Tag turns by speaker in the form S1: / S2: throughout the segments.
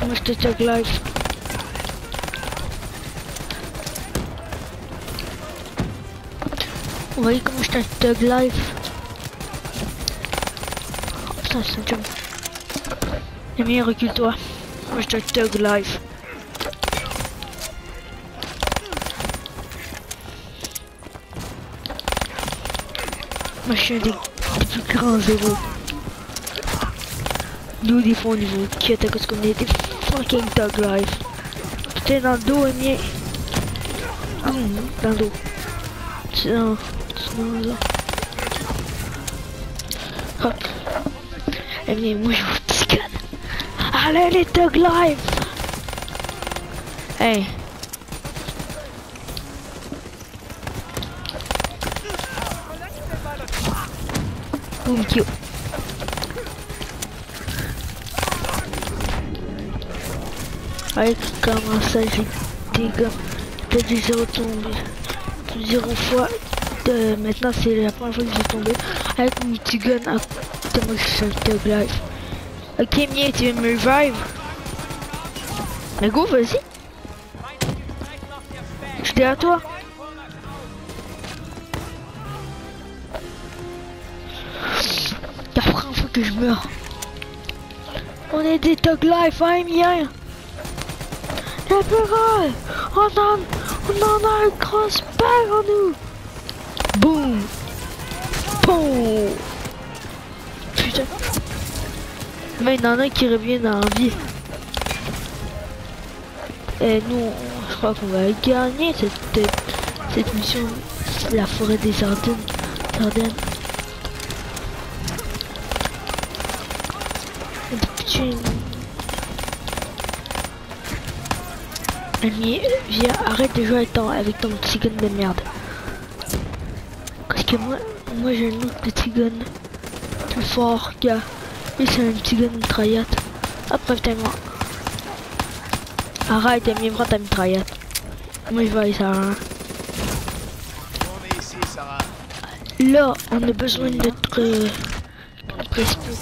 S1: Moi je te tag live. Vous voyez comment je tag live. Oh putain c'est un jump. Amy recule-toi. Moi je te tag live. Moi je suis un des plus grands zéros. Nous des fois au niveau qui attaque parce qu'on est des fucking tag live. Putain dans le dos Amy. Dans le dos. Tiens. Là. Hop. Amy, moi je vous petit gun. Allez les tag live. Hey. Boom kill. Allez comment ça j'ai des gars. T'as des zéros tombés. 0 fois. Maintenant c'est la première fois que j'ai tombé avec mon petit gun à côté. Moi je suis un tag live. Ok Mie, tu veux me revive? Mais go vas-y. Je suis derrière toi. La première fois que je meurs. On est des tag live hein Mie. La peur. On en a un crossbar en nous. Boum. Boum. Putain. Mais il y en a qui reviennent en vie. Et nous, je crois qu'on va gagner cette mission. La forêt des Ardennes. Putain. Ami, viens, arrête de jouer avec ton petit gun de merde. Parce que moi j'ai un autre petit gun plus fort, gars. Et c'est un petit gun mitraillette. Après t'es moi. Arrête, Ami, prends ta mitraillette. Moi je vais aller ça. Hein. Là, on a besoin de notre respect.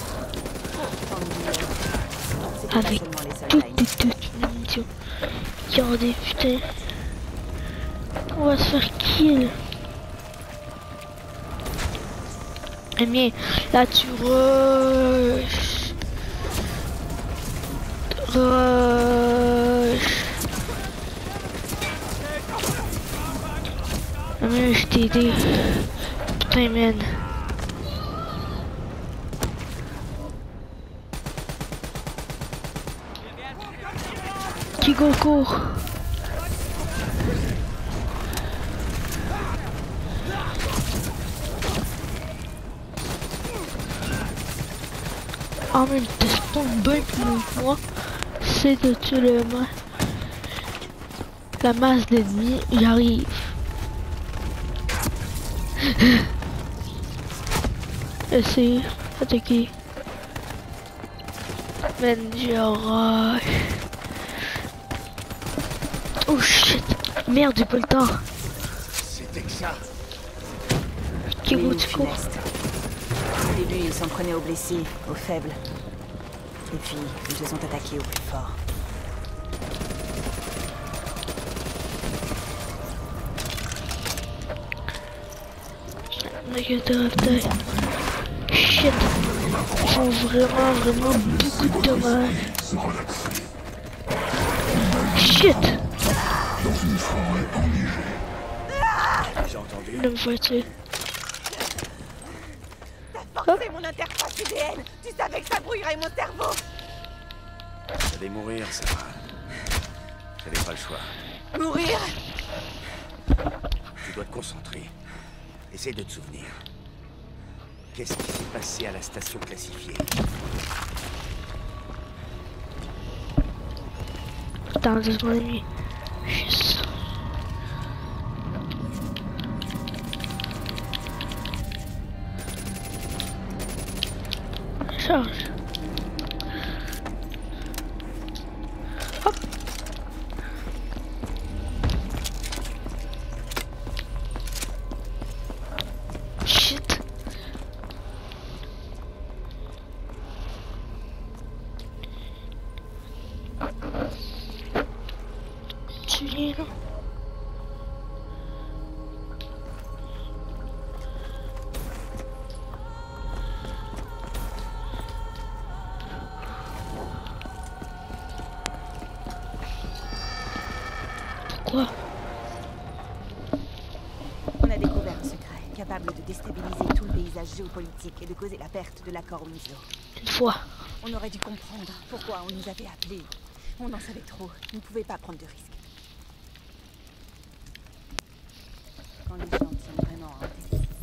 S1: Avec toutes les munitions. Regardez, putain. On va se faire kill. Eh bien, là tu rush. Ah mais je t'ai aidé. Putain man. Qui court. Ah mais le spawn bien plus moi, c'est de tuer la masse d'ennemis, j'arrive. Essaye, attaquer. Man, genre... Oh shit, merde, j'ai pas le temps.
S2: C'était que ça.
S1: Qui vaut du coup?
S3: Au début, ils s'en prenaient aux blessés, aux faibles. Et puis, ils se sont attaqués aux plus forts.
S1: Shit. Ils font vraiment beaucoup de dommages. Shit.
S2: J'ai entendu.
S1: Ne me vois-tu?
S3: Forcer mon interface UDN. Tu savais que ça brouillerait mon cerveau.
S2: J'allais mourir, Sarah. J'avais pas le choix.
S3: Mourir?
S2: Tu dois te concentrer. Essaye de te souvenir. Qu'est-ce qui s'est passé à la station classifiée?
S1: Attends 2 secondes et demie. Juste. Charge. Hop. Shit. tu viens là? Pourquoi?
S3: On a découvert un secret capable de déstabiliser tout le paysage géopolitique et de causer la perte de l'accord Winslow.
S1: Une fois.
S3: On aurait dû comprendre pourquoi on nous avait appelés. On en savait trop. On ne pouvait pas prendre de risques. Quand les gens tiennent vraiment à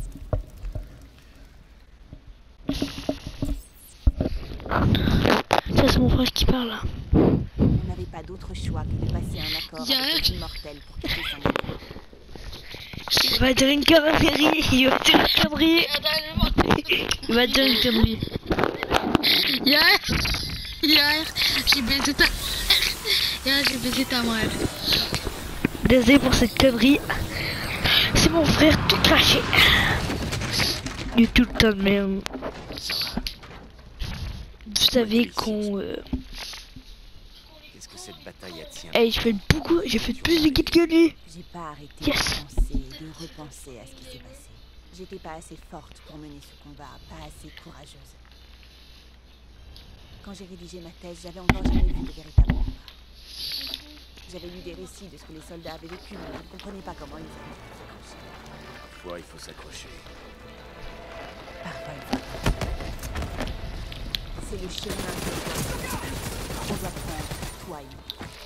S3: un
S1: Ça c'est mon frère qui parle là.
S3: on n'avait pas d'autre choix que de passer un accord avec les immortels pour quitter son monde.
S1: Il va dire une connerie. Il va dire une connerie. Il va dire une connerie.
S4: Hier, j'ai baisé ta... Hier, j'ai baisé ta mère.
S1: Désolé pour cette connerie. C'est mon frère tout craché. Il est tout le temps de merde. Vous savez qu'on...
S2: Qu'est-ce que cette bataille attire?
S1: Hey, j'ai fait plus de guides que lui.
S3: J'ai pas arrêté
S1: Yes.
S3: de penser, de repenser à ce qui s'est passé. J'étais pas assez forte pour mener ce combat, pas assez courageuse. Quand j'ai rédigé ma thèse, j'avais encore jamais vu de véritable combat. J'avais lu des récits de ce que les soldats avaient vécu, mais je ne comprenais pas comment ils avaient pu s'accrocher.
S2: Parfois, il faut s'accrocher.
S3: Parfois, il faut. C'est le chemin qu'on doit prendre, toi et moi.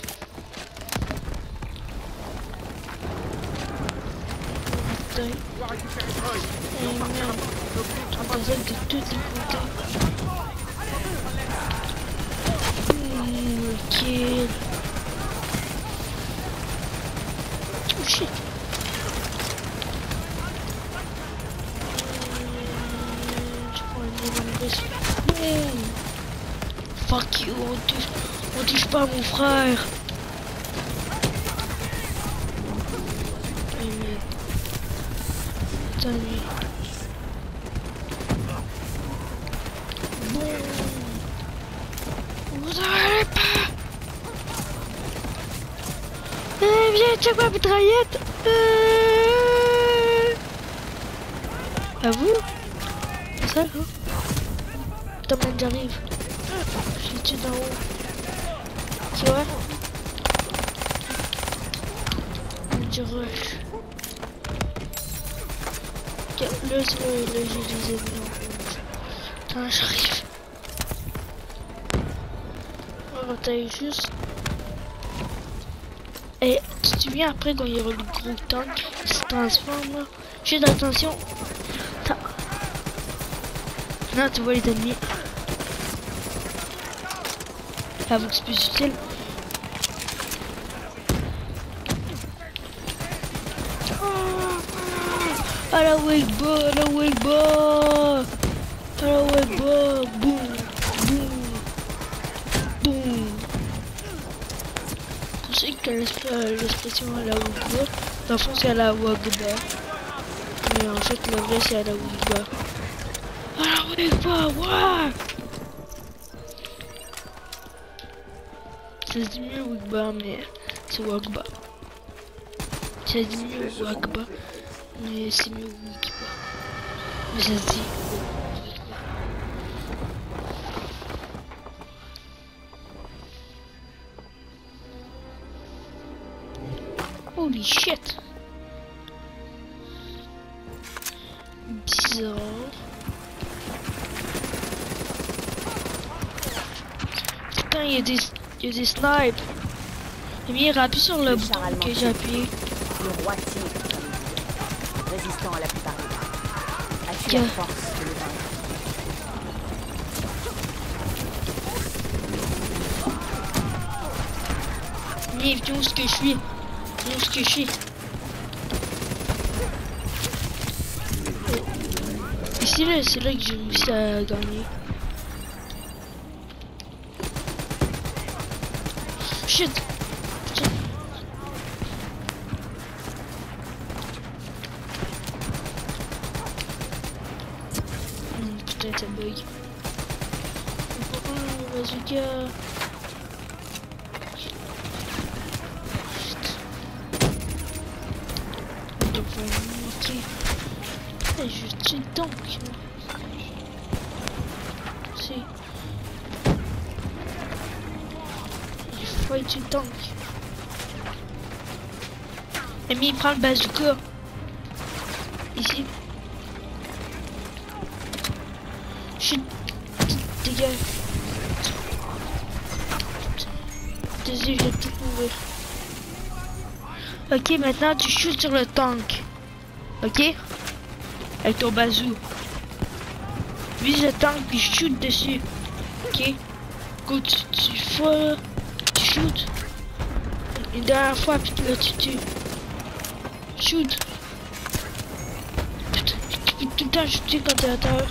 S1: Putain. Eh merde. On pensait que tout est compté. Ok. Oh shit. Je prends une blessure. Boum. Fuck you, on touche pas à mon frère. Putain, lui. Bon. Vous n'arrêtez pas. Eh, viens, check ma mitraillette. À vous? C'est ça, hein? Attends, man, j'arrive. Je l'ai tué d'en haut. Tu vois? On dit rush. Là, j'ai des ennemis en rouge. Attends, j'arrive. On va tailler juste. Et tu te souviens après quand il y aura le gros tank qui se transforme là? J'ai d'attention. Là, tu vois les ennemis. Avoue que c'est plus utile. À la wake ball, à la wake ball, à la wake ball, boum, boum, boum. Tu sais que l'expression à la wake ball, dans le fond c'est à la wake ball. Mais en fait le vrai c'est à la wake ball. À la wake ball, ouais. Ça se dit mieux wake ball mais c'est wake ball. Ça se dit mieux wake ball. Mais c'est mieux Wiki pas. Mais ça se dit. Holy shit. Bizarre. Putain, il y a des snipes. Il appuie sur le bouton que j'ai appuyé.
S3: Le roi tire. Résistant à la plupart des balles. As-tu la force de le vaincre?
S1: Viens où ce que je suis. Viens où ce que je suis. Ici là, c'est là que j'ai réussi à gagner. Shit. Putain, ça bug. Bazooka. Ok. Et je tue le tank. Si. Il faut tuer le tank. Amy il prend le bazooka. Ici. Chut. Dégage. Désolé, je vais tout mourir. Ok, maintenant tu shoots sur le tank. Ok? Avec ton bazou. Vise le tank puis shoot dessus. Ok? Go, tu fais. Tu shoot. Une dernière fois puis là tu tues. Shoot. Putain, tu peux tout le temps shooter quand t'es à terre.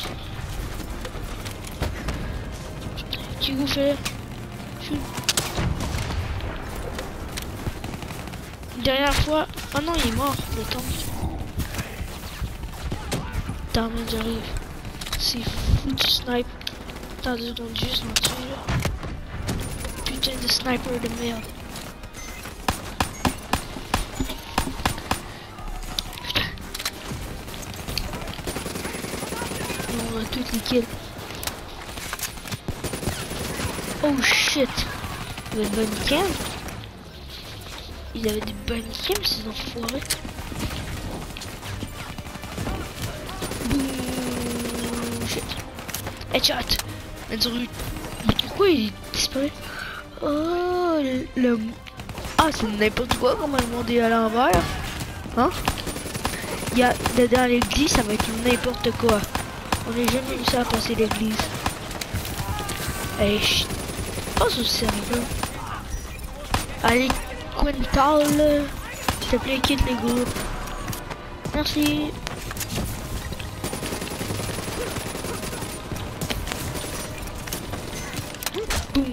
S1: Tu go fais. Shoot. Une dernière fois. Oh non, il est mort le tank. Damn, j'arrive. C'est fou du snipe. Attends 2 secondes, juste en dessus là. Putain de sniper de merde. Putain. On a toutes les kills. Oh shit. Il avait une bonne cam. Il avait des bonnes cams ces enfoirés. Headshot. Mais pourquoi il disparaît? Oh le... Ah c'est n'importe quoi comment le monde est à l'envers. Hein? Il y a dans l'église ça va être n'importe quoi. On n'est jamais eu ça à passer l'église. Hey chut. Pas au sérieux. Allez Quintal. S'il te plaît quitte les groupes. Merci. Boum.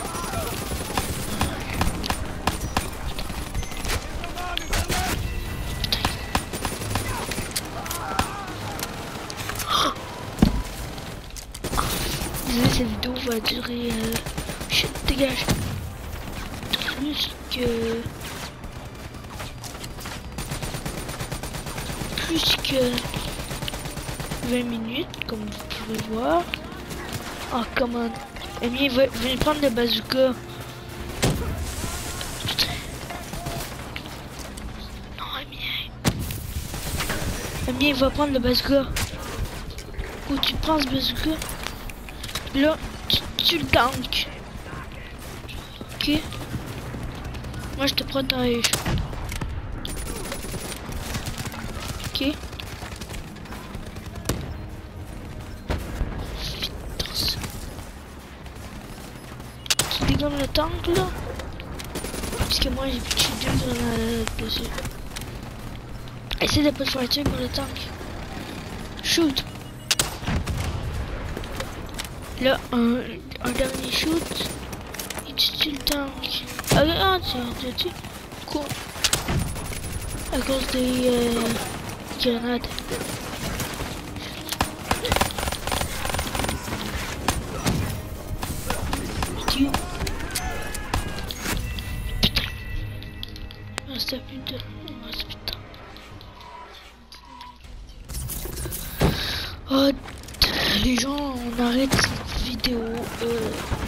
S1: Désolé, cette vidéo va durer... Chut, dégage. Plus que 20 minutes, comme vous pouvez voir. Oh, comment... Amy va prendre le bazooka. Putain. Non, Amy va prendre le bazooka. Où tu prends ce bazooka. Là, tu le tank. Ok. Moi, je te protège. Ok. Comme le tank là, parce que moi j'ai tué 2 grenades dessus. Essaye de pas te faire tuer pour le tank. Shoot. Là un dernier shoot et tu tues le tank. Ah tu tues quoi? À cause des grenades. Tu reste plus de... putain. Oh, les gens, on arrête cette vidéo.